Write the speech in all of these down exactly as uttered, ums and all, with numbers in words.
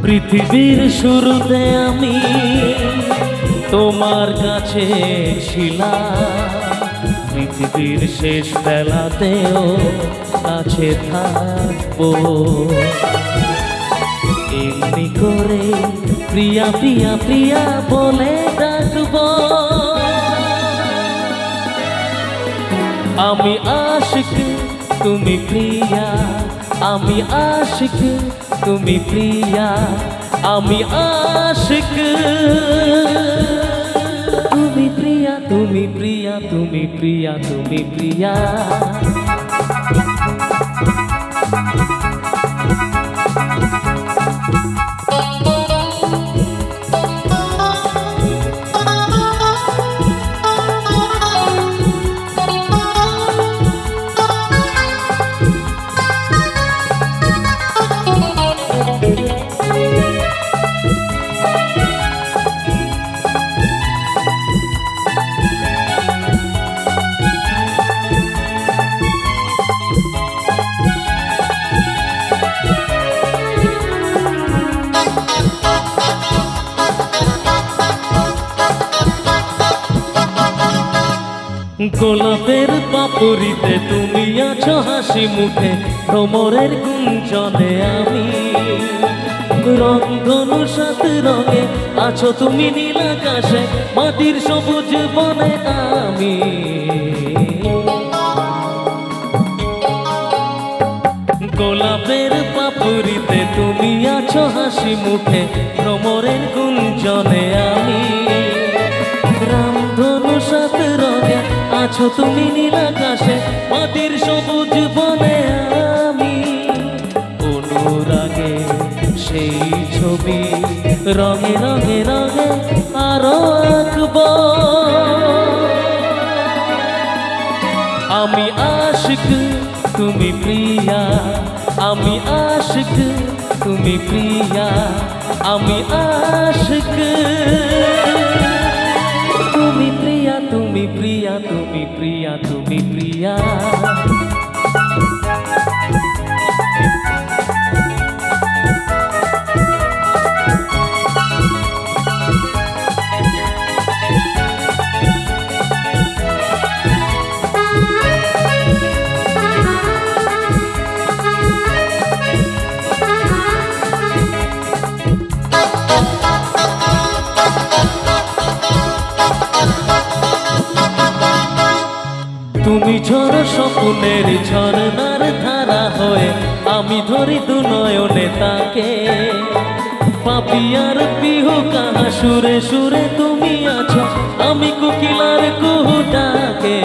পৃথিবীর শুরুতে আমি তোমার কাছে ছিলাম, পৃথিবীর শেষ বেলাতেও কাছে থাকবো। এমনি করে প্রিয়া প্রিয়া প্রিয়া বলে ডাকবো। আমি আশিক তুমি প্রিয়া, আমি আশিক তুমি প্রিয়া, আমি আশিক তুমি প্রিয়া, তুমি প্রিয়া, তুমি প্রিয়া, তুমি প্রিয়া। গোলাপের পাপড়িতে তুমি আছো হাসি মুখে, ভ্রমরের গুঞ্জনে আমি রংধনু সাত রঙে আছো তুমি নীল আকাশে, মাটির সবুজ বনে আমি। গোলাপের পাপড়িতে তুমি আছো হাসি মুখে, ভ্রমরের গুঞ্জনে আমি রামধনু সাত রঙে আছো তুমি নীল আকাশে, মাটির সবুজ বনে আমি। অনুরাগে সেই ছবি রঙে রঙে রঙে আরো আঁকবো। আমি আশিক তুমি প্রিয়া, আমি আশিক তুমি প্রিয়া, আমি আশিক তুমি প্রিয়া, তুমি প্রিয়া, তুমি প্রিয়া, তুমি প্রিয়া। তুমি ঝড় স্বপ্নের ঝরনার ধারা হয়ে, আমি ধরি দু নয়নে তাকে। পাপিয়ার পিহু কাহা সুরে সুরে তুমি আছো, আমি কোকিলার কুহু ডাকে।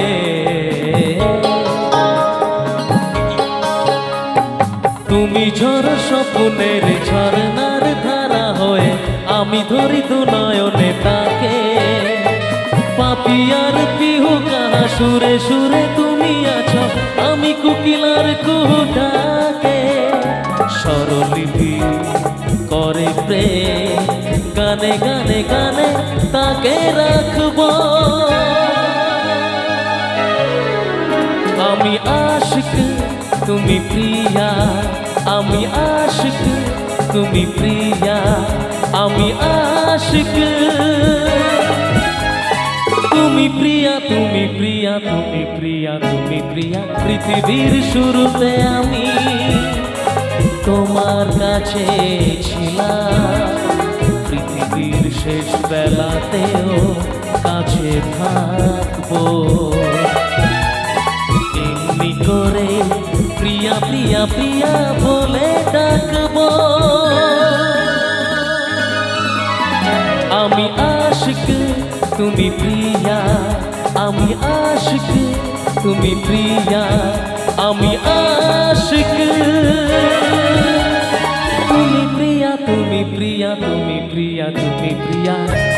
তুমি ঝড় স্বপ্নের ঝরনার ধারা হয়ে, আমি ধরি দু নয়নে তাকে। পাপিয়ার পিহু কাহা সুরে সুরে তুমি আছো, আমি কোকিলার কুহু ডাকে। স্বরলিপি করে প্রেম গানে গানে গানে তাকে রাখবো। আমি আশিক তুমি প্রিয়া, আমি আশিক তুমি প্রিয়া, আমি আশিক তুমি প্রিয়া, তুমি প্রিয়া, তুমি প্রিয়া, তুমি প্রিয়া। পৃথিবীর শুরুতে আমি তোমার কাছে ছিলাম, পৃথিবীর শেষ বেলাতেও কাছে থাকবো। এমনি করে প্রিয়া প্রিয়া প্রিয়া বলে ডাকবো। আমি আশিক তুমি প্রিয়া, আমি আশিক তুমি প্রিয়া, আমি আশিক তুমি প্রিয়া, তুমি প্রিয়া, তুমি প্রিয়া, তুমি প্রিয়া।